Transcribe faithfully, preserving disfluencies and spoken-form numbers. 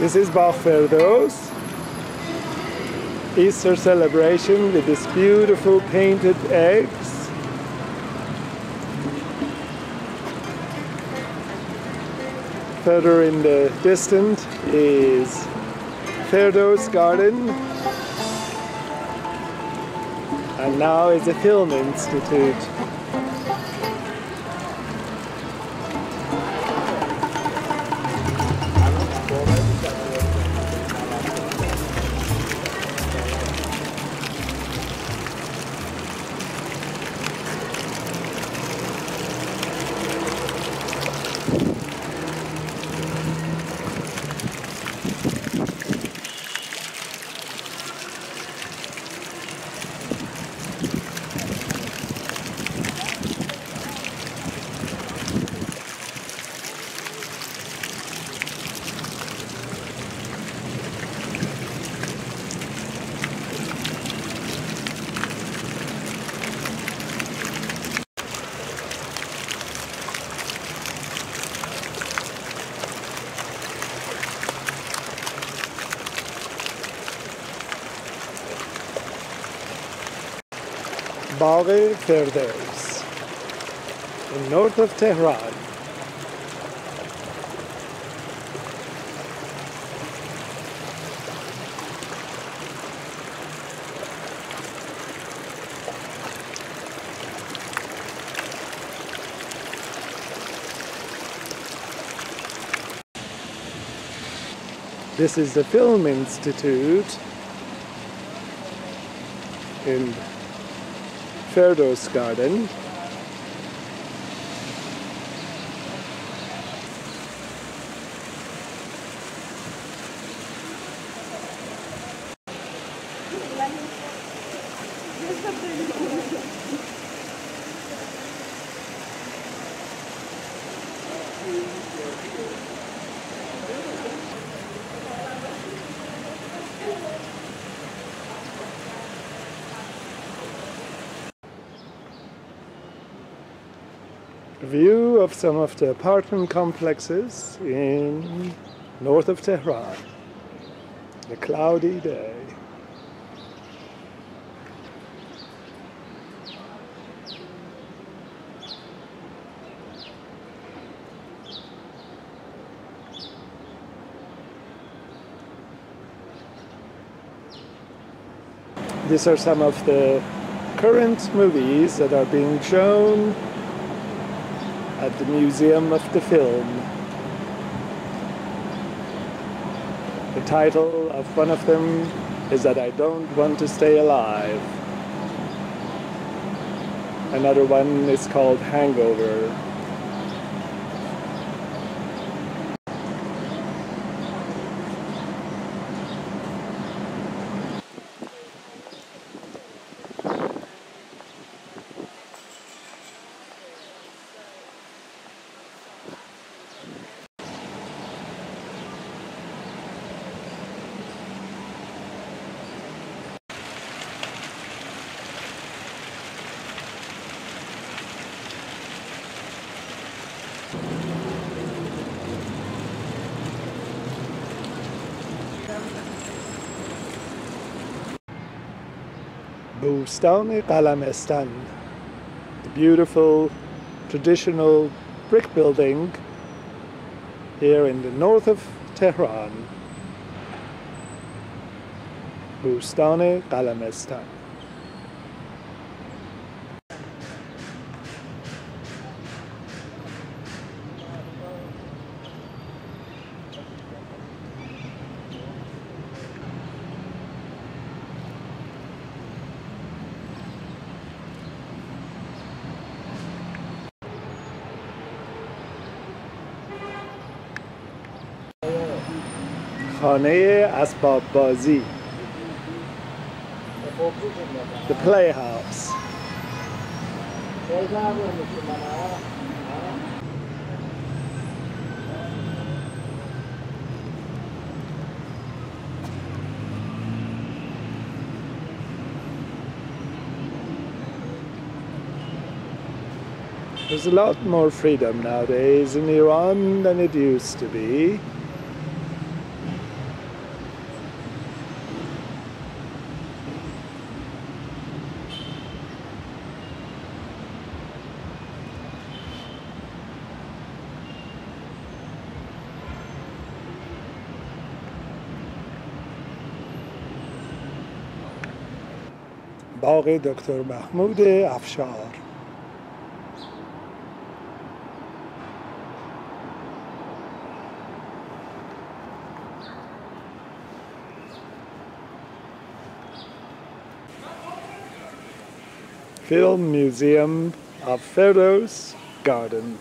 This is Bar Ferdows, Easter celebration with these beautiful painted eggs. Further in the distance is Ferdows Garden, and now is the Film Institute. Bar Ferdows, in north of Tehran. This is the Film Institute in Ferdows Garden. A view of some of the apartment complexes in north of Tehran. A cloudy day. These are some of the current movies that are being shown at the Museum of the Film. The title of one of them is That I Don't Want to Stay Alive. Another one is called Hangover. Bustan-e Qalamestan, the beautiful traditional brick building here in the north of Tehran. Bustan-e Qalamestan. Khane Asbab Bazi, the playhouse. There's a lot more freedom nowadays in Iran than it used to be. باغ دکتر محمود افشار. Film Museum of Ferdows Garden.